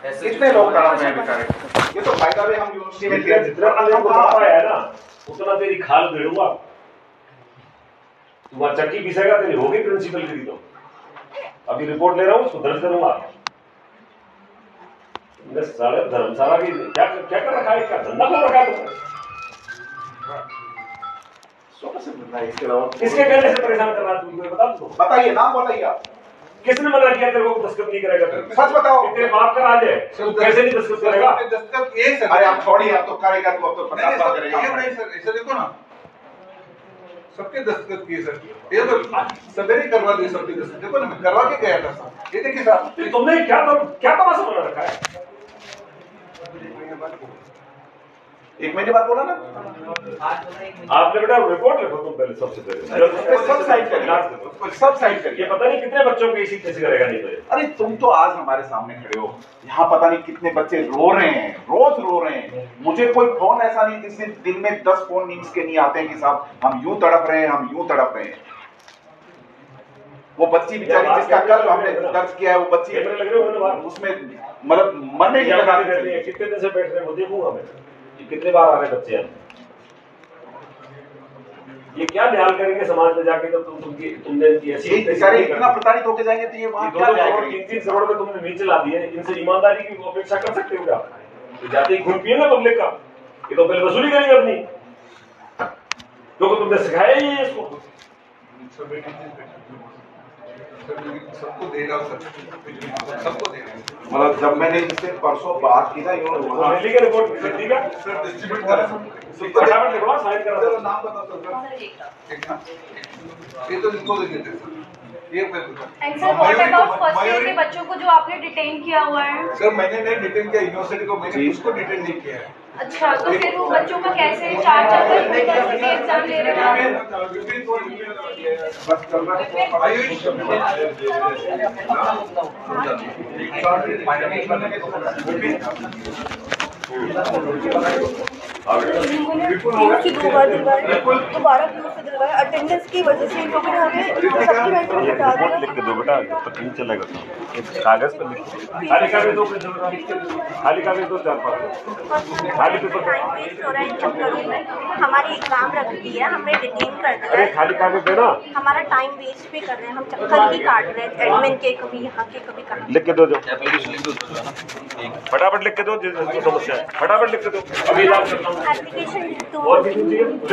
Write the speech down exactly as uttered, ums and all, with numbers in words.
कितने लोग तड़प रहे हैं बेचारे। ये तो फायदा भी हम यूनिवर्सिटी में किया, जितना तुझे मुनाफा है ना उतना तेरी खाल भेड़ूंगा। तू वहां चक्की पीसेगा, तेरी होगी प्रिंसिपल की तो अभी रिपोर्ट ले रहा हूँ, उसको दर्ज करूंगा। साढ़े धर्मशाला की क्या क्या कर रखा है, क्या धंधा कर रखा है तुमने? इसके अलावा किसके कहने से परेशान कर रहा है तुमको बता दो। बताइए, नाम बताइए आप। किसने मना किया तेरे को दस्तखत नहीं करेगा? सच बताओ। तेरे बाप का राज है, तू कैसे नहीं दस्तखत करेगा? दस्तखत ये सर, अरे आप छोड़िए, आप तो करेगा, तू अब तो पचास बार करेगा। नहीं सर, ऐसा देखो ना, सबके दस्तखत किए सर, ये तो सवेरे करवा दी सबके दस्तखत। देखो ना, मैं करवा के गया था सर। ये देखिए सर, तुमने क्या क्या तमाशा बना रखा है? एक महीने बाद बोला ना आपने बेटा रिपोर्ट लिखो तुम पहले, सबसे पहले सब साइड करिए, सब साइड करिए। ये पता नहीं कितने बच्चों को इसी कैसे करेगा नहीं तो। अरे तुम तो आज हमारे सामने खड़े हो, यहाँ पता नहीं कितने बच्चे रो रहे हैं, रोज रो रहे हैं। मुझे कोई फोन ऐसा नहीं जिससे दिन में दस फोन न्यूज के नहीं आते हैं कि साहब हम यूं तड़प रहे हैं, हम यूं तड़प रहे हैं। वो बच्ची बेचारी जिसका कल हमने दर्ज किया है, वो बच्ची उसमें मतलब मरने की लगा कितने दिन से बैठ रहे हैं, वो देखूंगा मैं कितने बार आ रहे बच्चे हैं। ये क्या न्याय करेंगे समाज में जाके जब तुम तुमकी तुमने ऐसी बेचारे इतना प्रताड़ित होकर जाएंगे तो ये वहां क्या करोड़ तीन तीन करोड़ में तुमने नीचे ला दिए। इनसे ईमानदारी की अपेक्षा कर सकते हो क्या? तो जाते ही घूम पिए ना पब्लिक का, ये तो पहले वसूली करेंगे अपनी, क्योंकि तुमने सिखाया ही है इसको। सबको देगा सर, सबको देगा। मतलब जब मैंने इनसे परसों बात की ना, इन्होंने दिल्ली का रिपोर्ट दिल्ली का सर डिस्ट्रीब्यूट करा, फटाफट लिखवा, साइन करा। सर नाम बताओ सर, ये तो इनको देंगे सर। ये and sir what about first year के बच्चों को जो आपने डिटेन किया हुआ है? सर मैंने नहीं डिटेन किया, यूनिवर्सिटी को मैंने उसको डिटेन नहीं किया है। अच्छा, तो फिर वो बच्चों का कैसे चार चार यूनिवर्सिटी एग्जाम ले रहे हैं? बस चल रहा की दो बार दिलवाए, दोबारा क्यों से दिलवाए? अटेंडेंस की वजह से इन लोगों ने हमें सप्लीमेंट में हटा दिया। लिख के दो बेटा, जब तक नहीं चलेगा तो एक कागज पर लिख दो, खाली कागज दो, खाली कागज दो, चार पाँच खाली पेपर। टाइम वेस्ट हो रहा है इन चक्करों में, हमारी एग्जाम रख दी है, हमें डिटेन कर दिया अरे है, खाली कागज देना। हमारा टाइम वेस्ट भी कर रहे हैं, हम चक्कर ही काट रहे हैं एडमिन के, कभी यहाँ के कभी कहाँ। लिख के दो, जो फटाफट लिख के दो, जिसको समस्या है फटाफट लिख के दो। अभी इलाज करता हूँ। एप्लीकेशन और भी